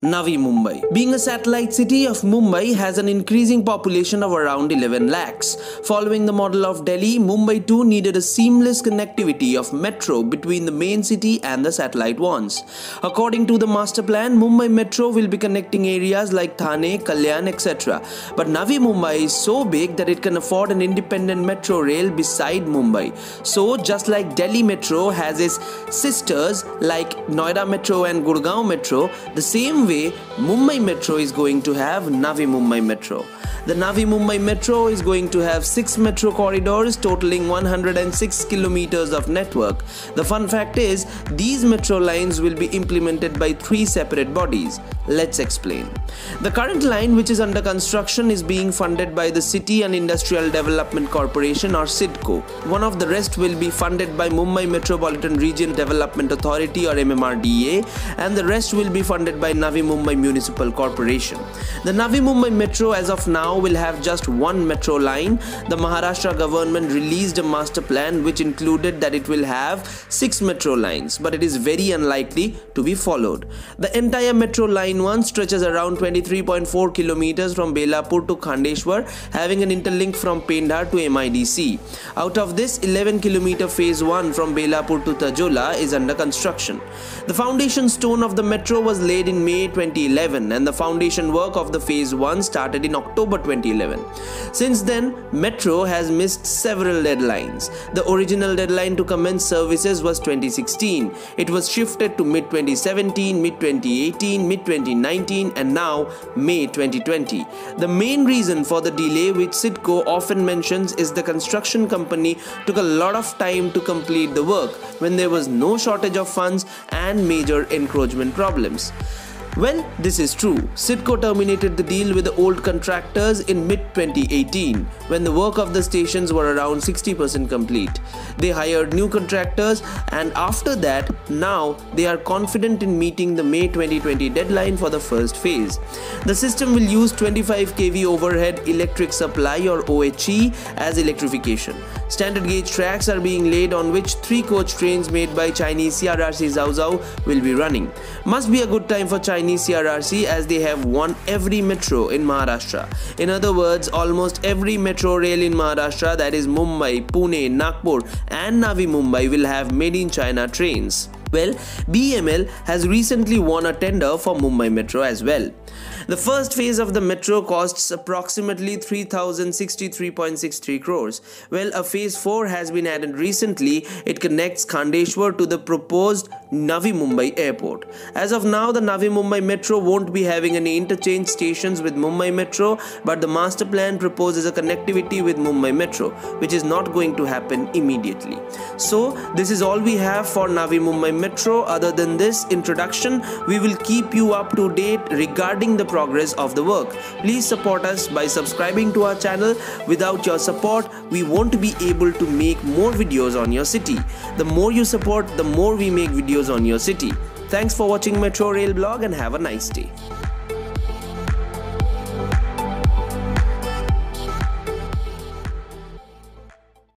Navi Mumbai. Being a satellite city of Mumbai has an increasing population of around 11 lakhs. Following the model of Delhi, Mumbai too needed a seamless connectivity of metro between the main city and the satellite ones. According to the master plan, Mumbai Metro will be connecting areas like Thane, Kalyan, etc. But Navi Mumbai is so big that it can afford an independent metro rail beside Mumbai. So just like Delhi Metro has its sisters like Noida Metro and Gurgaon Metro, the same way Mumbai Metro is going to have Navi Mumbai Metro. The Navi Mumbai Metro is going to have 6 metro corridors totaling 106 kilometers of network. The fun fact is, these metro lines will be implemented by 3 separate bodies. Let's explain. The current line, which is under construction, is being funded by the City and Industrial Development Corporation or CIDCO. One of the rest will be funded by Mumbai Metropolitan Region Development Authority or MMRDA, and the rest will be funded by Navi Mumbai Municipal Corporation. The Navi Mumbai Metro as of now will have just one metro line. The Maharashtra government released a master plan which included that it will have 6 metro lines, but it is very unlikely to be followed. The entire metro line 1 stretches around 23.4 kilometers from Belapur to Khandeshwar, having an interlink from Pendhar to MIDC. Out of this, 11 kilometer phase 1 from Belapur to Tajola is under construction. The foundation stone of the metro was laid in May 2011 and the foundation work of the phase 1 started in October 2011. Since then, Metro has missed several deadlines. The original deadline to commence services was 2016. It was shifted to mid-2017, mid-2018, mid-2019 and now May 2020. The main reason for the delay, which CIDCO often mentions, is the construction company took a lot of time to complete the work when there was no shortage of funds and major encroachment problems. Well, this is true. CIDCO terminated the deal with the old contractors in mid-2018 when the work of the stations were around 60% complete. They hired new contractors and after that, now they are confident in meeting the May 2020 deadline for the first phase. The system will use 25 kV overhead electric supply or OHE as electrification. Standard gauge tracks are being laid on which 3 coach trains made by Chinese CRRC Zhao will be running. Must be a good time for Chinese CRRC as they have won every metro in Maharashtra. In other words, almost every metro rail in Maharashtra, that is Mumbai, Pune, Nagpur and Navi Mumbai, will have made in China trains. Well, BEML has recently won a tender for Mumbai Metro as well. The first phase of the metro costs approximately 3,063.63 crores. Well, a phase 4 has been added recently. It connects Khandeshwar to the proposed Navi Mumbai airport. As of now, the Navi Mumbai Metro won't be having any interchange stations with Mumbai Metro, but the master plan proposes a connectivity with Mumbai Metro, which is not going to happen immediately. So, this is all we have for Navi Mumbai Metro. Other than this introduction, we will keep you up to date regarding the progress of the work. Please support us by subscribing to our channel. Without your support, we won't be able to make more videos on your city. The more you support, the more we make videos on your city. Thanks for watching Metro Rail Blog and have a nice day.